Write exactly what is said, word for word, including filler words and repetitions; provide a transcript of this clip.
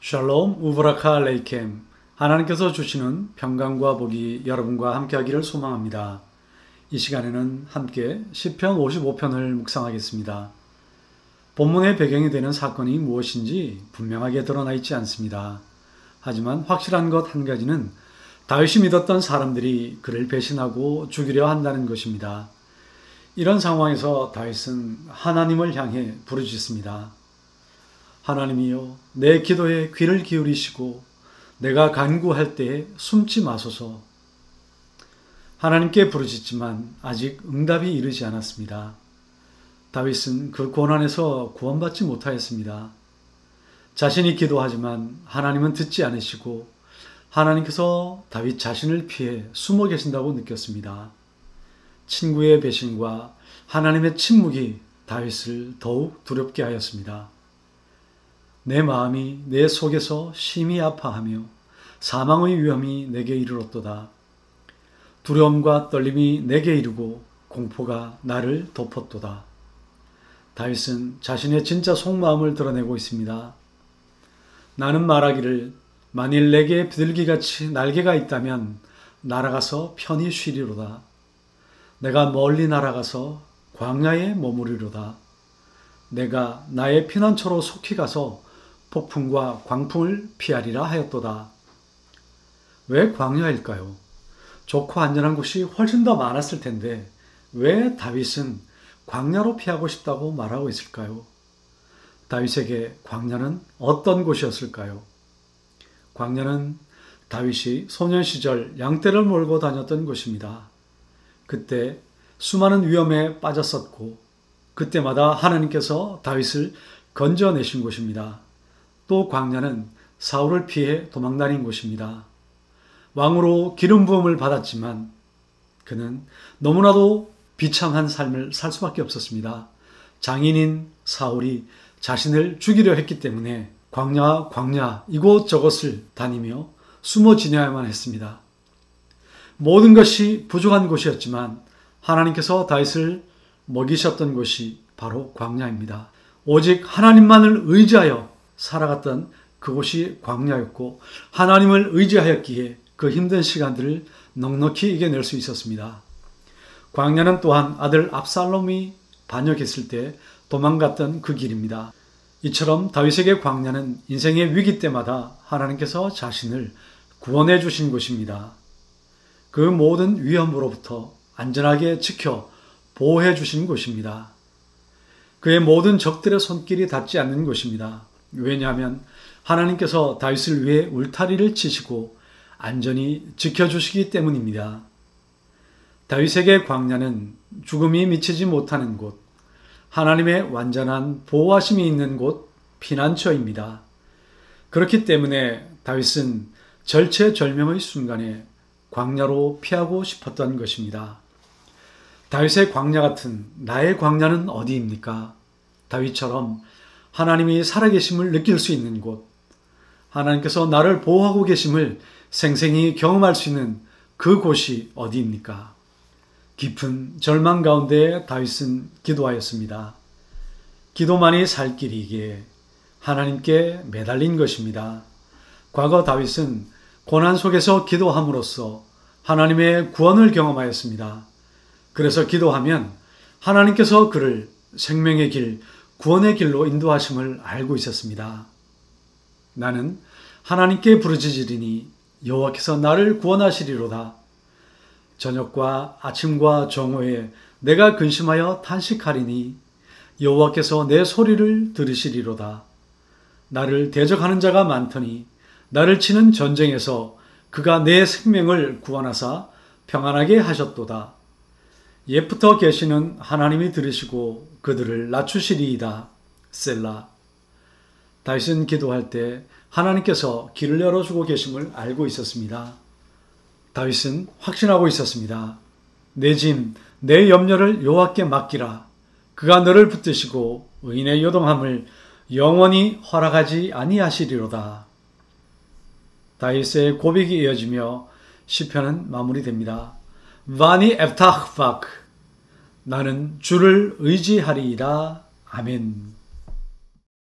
샬롬 우브라카 레이켐. 하나님께서 주시는 평강과 복이 여러분과 함께 하기를 소망합니다. 이 시간에는 함께 시편 오십오 편을 묵상하겠습니다. 본문의 배경이 되는 사건이 무엇인지 분명하게 드러나 있지 않습니다. 하지만 확실한 것 한 가지는 다윗이 믿었던 사람들이 그를 배신하고 죽이려 한다는 것입니다. 이런 상황에서 다윗은 하나님을 향해 부르짖습니다. 하나님이여, 내 기도에 귀를 기울이시고 내가 간구할 때에 숨지 마소서. 하나님께 부르짖지만 아직 응답이 이르지 않았습니다. 다윗은 그 고난에서 구원받지 못하였습니다. 자신이 기도하지만 하나님은 듣지 않으시고 하나님께서 다윗 자신을 피해 숨어 계신다고 느꼈습니다. 친구의 배신과 하나님의 침묵이 다윗을 더욱 두렵게 하였습니다. 내 마음이 내 속에서 심히 아파하며 사망의 위험이 내게 이르렀도다. 두려움과 떨림이 내게 이르고 공포가 나를 덮었도다. 다윗은 자신의 진짜 속마음을 드러내고 있습니다. 나는 말하기를 만일 내게 비둘기같이 날개가 있다면 날아가서 편히 쉬리로다. 내가 멀리 날아가서 광야에 머무리로다. 내가 나의 피난처로 속히 가서 폭풍과 광풍을 피하리라 하였도다. 왜 광야일까요? 좋고 안전한 곳이 훨씬 더 많았을 텐데 왜 다윗은 광야로 피하고 싶다고 말하고 있을까요? 다윗에게 광야는 어떤 곳이었을까요? 광야는 다윗이 소년 시절 양떼를 몰고 다녔던 곳입니다. 그때 수많은 위험에 빠졌었고 그때마다 하나님께서 다윗을 건져내신 곳입니다. 또 광야는 사울을 피해 도망다닌 곳입니다. 왕으로 기름 부음을 받았지만 그는 너무나도 비참한 삶을 살 수밖에 없었습니다. 장인인 사울이 자신을 죽이려 했기 때문에 광야 광야 이곳저곳을 다니며 숨어 지내야만 했습니다. 모든 것이 부족한 곳이었지만 하나님께서 다윗을 먹이셨던 곳이 바로 광야입니다. 오직 하나님만을 의지하여 살아갔던 그곳이 광야였고 하나님을 의지하였기에 그 힘든 시간들을 넉넉히 이겨낼 수 있었습니다. 광야는 또한 아들 압살롬이 반역했을 때 도망갔던 그 길입니다. 이처럼 다윗에게 광야는 인생의 위기 때마다 하나님께서 자신을 구원해 주신 곳입니다. 그 모든 위험으로부터 안전하게 지켜 보호해 주신 곳입니다. 그의 모든 적들의 손길이 닿지 않는 곳입니다. 왜냐하면 하나님께서 다윗을 위해 울타리를 치시고 안전히 지켜주시기 때문입니다. 다윗에게 광야는 죽음이 미치지 못하는 곳, 하나님의 완전한 보호하심이 있는 곳, 피난처입니다. 그렇기 때문에 다윗은 절체절명의 순간에 광야로 피하고 싶었던 것입니다. 다윗의 광야 같은 나의 광야는 어디입니까? 다윗처럼 하나님이 살아계심을 느낄 수 있는 곳, 하나님께서 나를 보호하고 계심을 생생히 경험할 수 있는 그 곳이 어디입니까? 깊은 절망 가운데 다윗은 기도하였습니다. 기도만이 살 길이기에 하나님께 매달린 것입니다. 과거 다윗은 고난 속에서 기도함으로써 하나님의 구원을 경험하였습니다. 그래서 기도하면 하나님께서 그를 생명의 길, 구원의 길로 인도하심을 알고 있었습니다. 나는 하나님께 부르짖으리니 여호와께서 나를 구원하시리로다. 저녁과 아침과 정오에 내가 근심하여 탄식하리니 여호와께서 내 소리를 들으시리로다. 나를 대적하는 자가 많더니 나를 치는 전쟁에서 그가 내 생명을 구원하사 평안하게 하셨도다. 옛부터 계시는 하나님이 들으시고 그들을 낮추시리이다. 셀라. 다윗은 기도할 때 하나님께서 길을 열어주고 계심을 알고 있었습니다. 다윗은 확신하고 있었습니다. 내 짐, 내 염려를 여호와께 맡기라. 그가 너를 붙드시고 의인의 요동함을 영원히 허락하지 아니하시리로다. 다윗의 고백이 이어지며 시편은 마무리됩니다. 바니 에프타흐 박. 나는 주를 의지하리이다. 아멘.